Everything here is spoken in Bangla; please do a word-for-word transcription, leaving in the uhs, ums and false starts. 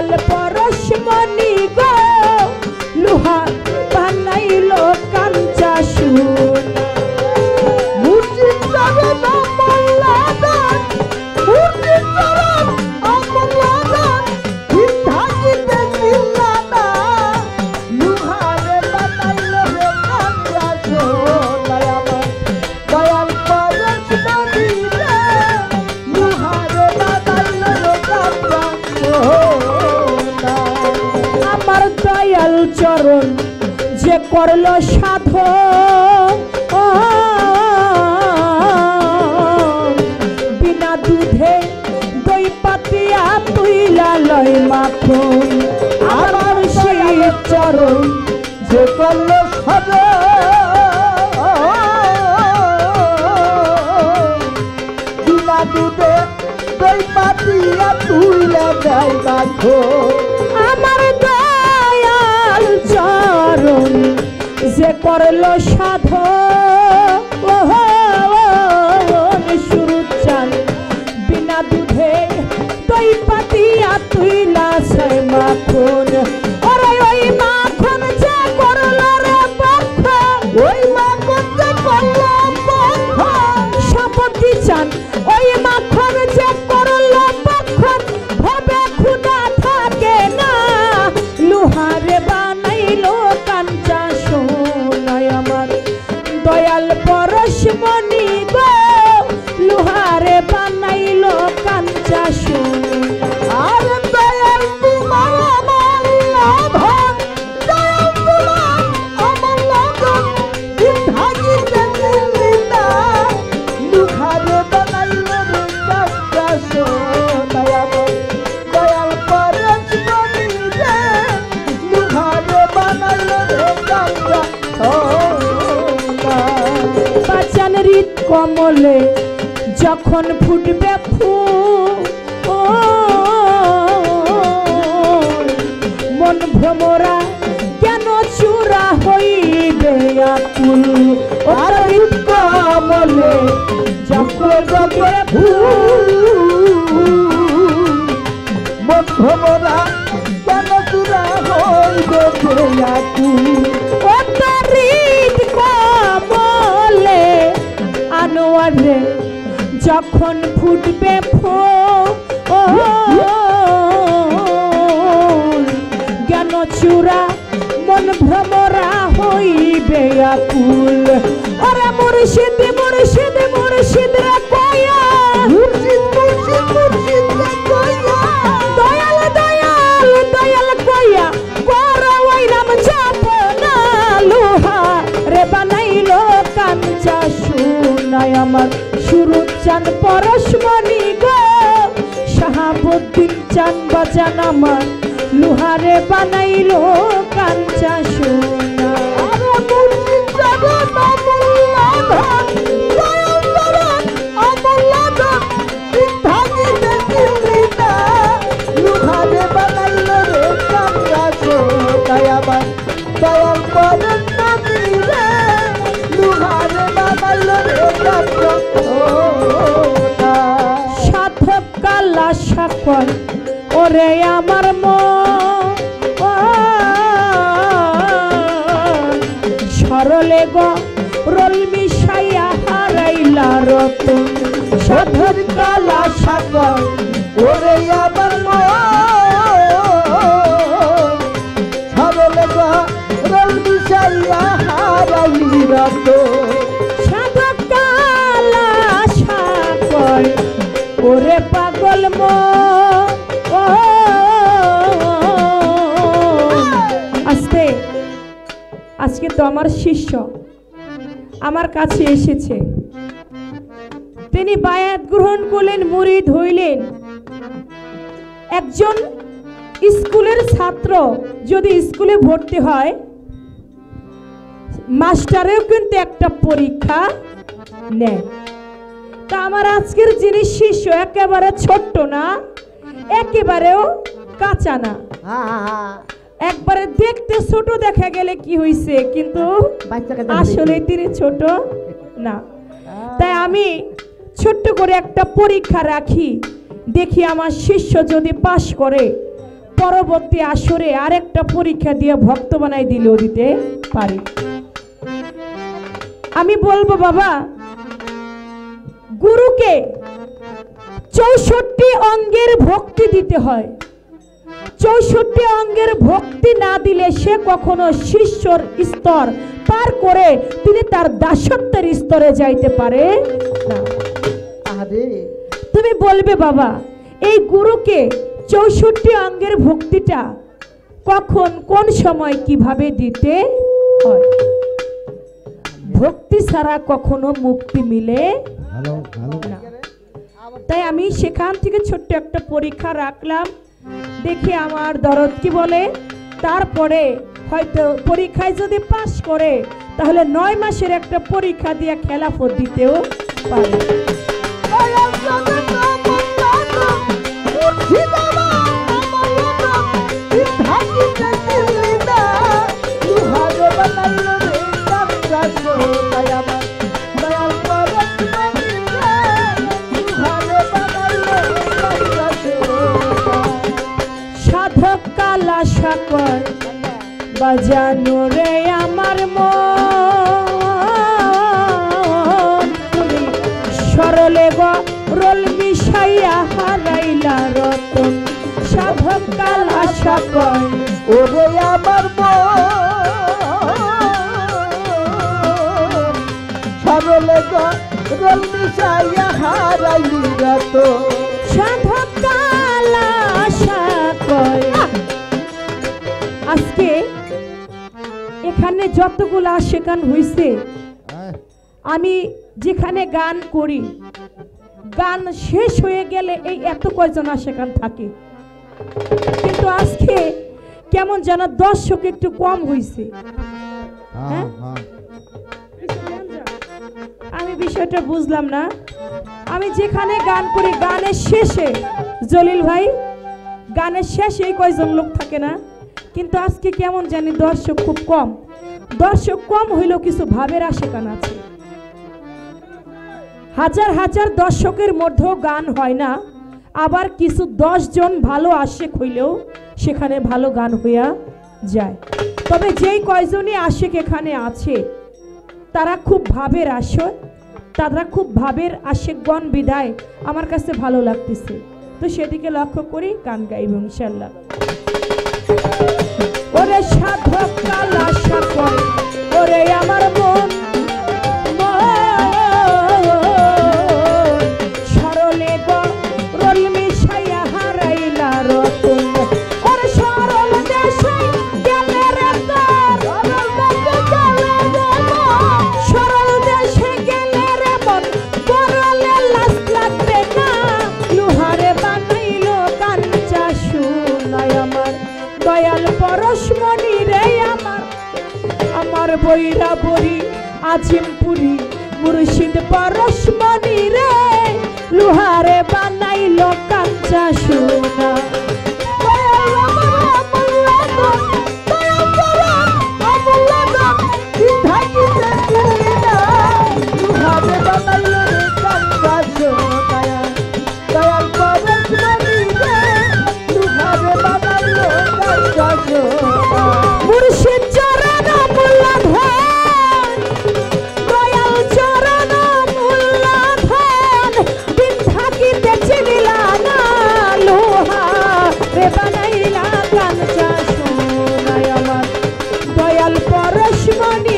দয়াল পরশমণি গো লোহা বানাইলো কাঞ্চা সোনা মুর্শিদ চরণ আমলাদান মুর্শিদ চরণ আমলাদান বিধাজিতে জিন্নাদা লোহারে বানাইলো রে কাঞ্চা সোনা আমার দয়াল পরশমণি রে লোহারে বানাইলো রে কাঞ্চা সোনা আমার দয়াল চরণ যে করলো সাধন বিনা দুধে দই পাতিয়া তুইলা লয় মাখন আমার সেই চরণ যে করলো সাধন বিনা দুধে দই পাতিয়া তুইলা দেয় মাখন আমার দয়াল চরণ যে করলো সাধন সুরুচান বিনা দুধে দই পাতিয়া তুইলা ছয় মাখন ওরে ওই মাখন যে করলো রে পক্ষ ওই মাখন যে করলো পক্ষ সাপতি চান ওই মাখন যে করলো পক্ষ ভাবে খুদা থাকে না লোহারে বানাইলো কাঞ্চা সোনা আমার দয়াল পরশমণি গো লোহারে বানাইলো কাঞ্চা সোনা আর দয়াল তোমার আমার লাভন দয়াল তোমার আমার লাভন বিধাজিতে জিন্নাদা লোহারে বানাইলো রে কাঞ্চা সোনা আমার দয়াল পরশমণি রে লোহারে বানাইলো রে কাঞ্চা সোনা বাচান হৃদ কমলে যখন ফুটবে ফুল মন ভ্রমরা কেন চূড়া হইবে আকুল আর হৃদ কমলে যখন ফুটবে ফুল মধ্যমরা কেন তুরা হইবে আকুল ও তার হৃদ কমলে আনোয়ারে যখন ফুটবে ফুল জ্ঞান চূড়া মন ভ্রমরা হইবে আকুল ওরে মুর্শিদ মুর্শিদ মুর্শিদ রে কয়া মুর্শিদ মুর্শিদ মুর্শিদ রে কয়া দয়াল দয়াল দয়াল কয়া কর ওই রাম যাপনা লোহা রে বানাইলো কাঞ্চা সোনা আমার সুরুচান পরশমণি গো শাহাবুদ্দিন চান বাজান আমার লোহারে বানাইলো কাঞ্চা সোনা আরে মুর্শিদ চরণ আমলাদান দয়াল চরণ আমলাদান বিধাজিতে জিন্নাদা লোহারে বানাইলো রে কাঞ্চা সোনা আমার দয়াল পরশমণি রে লোহারে বানাইলো রে কাঞ্চা সোনা সাধক কালা সাকর ওরে আমার মন সরলে গো রোল মিশাইয়া হারাইলা রতন সাধন কালা সাগর ওরে আমার মন সরলে গো রল মিশাইয়া হারাইলি রত সাধক কালা সাকর ওরে পাগল মন আস্তে আজকে তো আমার শিষ্য আমার কাছে এসেছে তিনি বায়াত গ্রহণ করলেন মুরিদ হইলেন একজন স্কুলের ছাত্র যদি স্কুলে ভর্তি হয় মাস্টারেও কিন্তু একটা পরীক্ষা নেয় তা আমার আজকের যিনি শিষ্য একেবারে ছোট্ট না একেবারেও কাঁচা না একবারে দেখতে ছোট দেখা গেলে কি হইছে কিন্তু আসলে তিনি ছোট না তাই আমি ছোট্ট করে একটা পরীক্ষা রাখি দেখি আমার শিষ্য যদি পাশ করে পরবর্তী আসরে আরেকটা পরীক্ষা দিয়ে ভক্ত বানাই দিলেও দিতে পারি। আমি বলবো বাবা, গুরুকে চৌষট্টি অঙ্গের ভক্তি দিতে হয়। চৌষট্টি অঙ্গের ভক্তি না দিলে সে কখনো শিষ্যর স্তর পার করে তিনি তার দাসত্বের স্তরে যাইতে পারে না। তুমি বলবে বাবা, এই গুরুকে চৌষট্টি অঙ্গের ভক্তিটা কখন কোন সময় কিভাবে দিতে হয়? ভক্তি ছাড়া কখনো মুক্তি মিলে না। তাই আমি সেখান থেকে ছোট্ট একটা পরীক্ষা রাখলাম, দেখি আমার দরদ কি বলে। তারপরে হয়তো পরীক্ষায় যদি পাশ করে তাহলে নয় মাসের একটা পরীক্ষা দিয়ে খেলাফত দিতেও পারে। সাধক কালা সাকর বাজানো রে আমার মন, তুমি সরলে গরল মিশাইয়া হারাইলা রতন। সাধক কালা সাকর ওরে আমার সরলে গরল মিশাইয়া হারাইলি রতন। সাধক কালা সাকর। আজকে এখানে যতগুলো আশেকান হইছে, আমি যেখানে গান করি, গান শেষ হয়ে গেলে এই এত কয়জন আশেকান থাকে, কিন্তু আজকে কেমন যেন দর্শক একটু কম হইছে। হ্যাঁ, আমি বিষয়টা বুঝলাম না। আমি যেখানে গান করি, গানের শেষে জলিল ভাই, গানের শেষে এই কয়জন লোক থাকে না, কিন্তু আজকে কেমন জানি দর্শক খুব কম। দর্শক কম হইলেও কিছু ভাবের আশেকান আছে। হাজার হাজার দর্শকের মধ্যেও গান হয় না, আবার কিছু দশ জন ভালো আশেক হইলেও সেখানে ভালো গান হইয়া যায়। তবে যেই কয়জনই আশেক এখানে আছে তারা খুব ভাবের আশয়, তারা খুব ভাবের আশেকগণ বিদায় আমার কাছে ভালো লাগতেছে। তো সেদিকে লক্ষ্য করি গান গাইব ইনশাআল্লাহ। ওরে সাধক কালা সাকর, ওরে আমার মন সরলে গরল মিশাইয়া হারাইলা রতন। ওরে সরল দেশে গেলে রে তোর, সরল দেশে গেলে রে মন করলে লাজ লাগবে না। লোহারে বানাইলো কাঞ্চা সোনায় আমার দয়াল পরশমণি রে আমার, আমার বৈরা বরি আজিমপুরি মুর্শিদ পরশমণি রে, লোহারে বানাইলো কাঞ্চা সোনা। মুর্শিদ চরণ মূল্যধন, দয়াল চরণ মূল্যধন, দিন থাকিতে চিনিলা না, লোহা রে বানাইলা কাঞ্চা সোনায় আমার দয়াল পরশমণি